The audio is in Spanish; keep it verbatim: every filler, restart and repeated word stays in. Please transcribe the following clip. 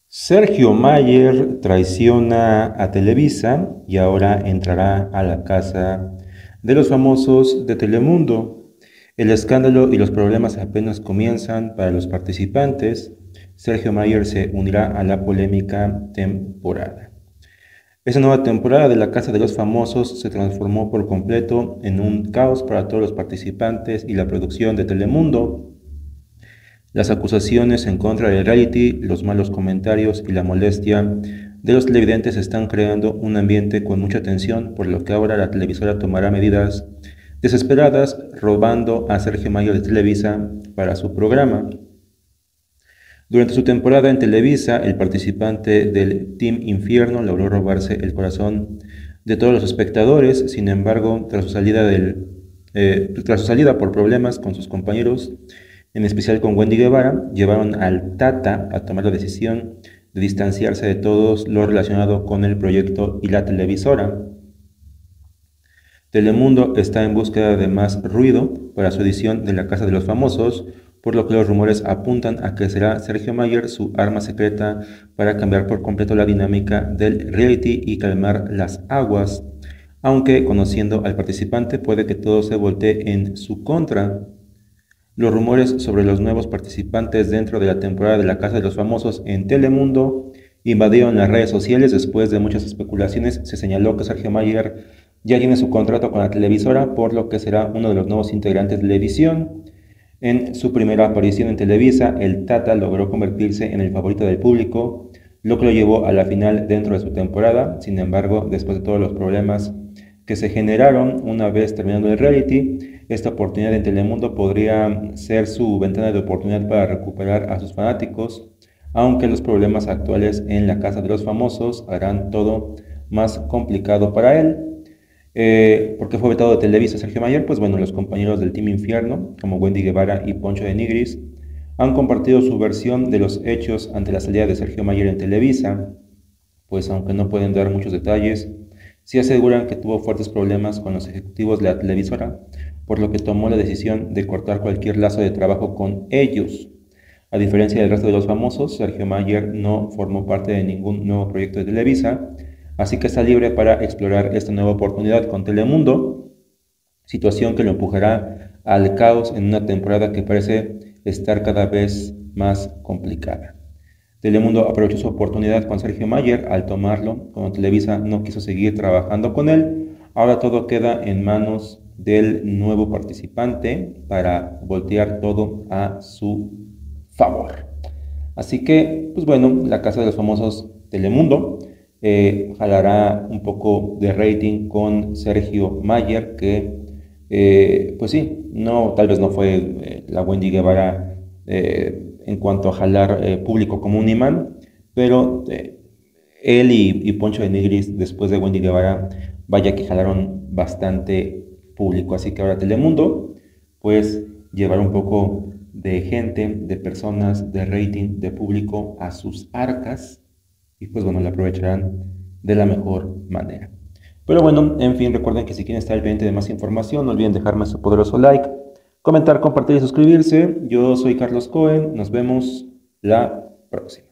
Sergio Mayer traiciona a Televisa y ahora entrará a la casa de los famosos de Telemundo. El escándalo y los problemas apenas comienzan para los participantes. Sergio Mayer se unirá a la polémica temporada. Esta nueva temporada de la Casa de los Famosos se transformó por completo en un caos para todos los participantes y la producción de Telemundo. Las acusaciones en contra del reality, los malos comentarios y la molestia de los televidentes están creando un ambiente con mucha tensión, por lo que ahora la televisora tomará medidas desesperadas, robando a Sergio Mayer de Televisa para su programa. Durante su temporada en Televisa, el participante del Team Infierno logró robarse el corazón de todos los espectadores. Sin embargo, tras su salida, del, eh, tras su salida por problemas con sus compañeros, en especial con Wendy Guevara, llevaron al Tata a tomar la decisión de distanciarse de todo lo relacionado con el proyecto y la televisora. Telemundo está en búsqueda de más ruido para su edición de La Casa de los Famosos, por lo que los rumores apuntan a que será Sergio Mayer su arma secreta para cambiar por completo la dinámica del reality y calmar las aguas, aunque conociendo al participante puede que todo se voltee en su contra. Los rumores sobre los nuevos participantes dentro de la temporada de La Casa de los Famosos en Telemundo invadieron las redes sociales. Después de muchas especulaciones, se señaló que Sergio Mayer ya tiene su contrato con la televisora, por lo que será uno de los nuevos integrantes de la edición. En su primera aparición en Televisa, el Tata logró convertirse en el favorito del público, lo que lo llevó a la final dentro de su temporada. Sin embargo, después de todos los problemas que se generaron una vez terminando el reality, esta oportunidad en Telemundo podría ser su ventana de oportunidad para recuperar a sus fanáticos, aunque los problemas actuales en la Casa de los Famosos harán todo más complicado para él. Eh, ¿Por qué fue vetado de Televisa Sergio Mayer? Pues bueno, los compañeros del Team Infierno, como Wendy Guevara y Poncho de Nigris, han compartido su versión de los hechos ante la salida de Sergio Mayer en Televisa, pues aunque no pueden dar muchos detalles, sí aseguran que tuvo fuertes problemas con los ejecutivos de la televisora, por lo que tomó la decisión de cortar cualquier lazo de trabajo con ellos. A diferencia del resto de los famosos, Sergio Mayer no formó parte de ningún nuevo proyecto de Televisa, así que está libre para explorar esta nueva oportunidad con Telemundo, situación que lo empujará al caos en una temporada que parece estar cada vez más complicada. Telemundo aprovechó su oportunidad con Sergio Mayer al tomarlo, cuando Televisa no quiso seguir trabajando con él. Ahora todo queda en manos del nuevo participante para voltear todo a su favor. Así que, pues bueno, la Casa de los Famosos Telemundo eh, jalará un poco de rating con Sergio Mayer, que eh, pues sí, no, tal vez no fue eh, la Wendy Guevara eh, en cuanto a jalar eh, público como un imán, pero eh, él y, y Poncho de Nigris, después de Wendy Guevara, vaya que jalaron bastante público. Así que ahora Telemundo, pues llevar un poco de gente, de personas, de rating, de público a sus arcas, y pues bueno, la aprovecharán de la mejor manera. Pero bueno, en fin, recuerden que si quieren estar al pendiente de más información, no olviden dejarme su poderoso like, comentar, compartir y suscribirse. Yo soy Carlos Cohen, nos vemos la próxima.